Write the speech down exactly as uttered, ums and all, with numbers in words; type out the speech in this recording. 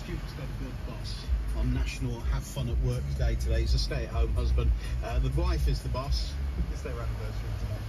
Stuart's got a good boss on National Have Fun at Work Day today. He's a stay-at-home husband. Uh, the wife is the boss. It's their anniversary today.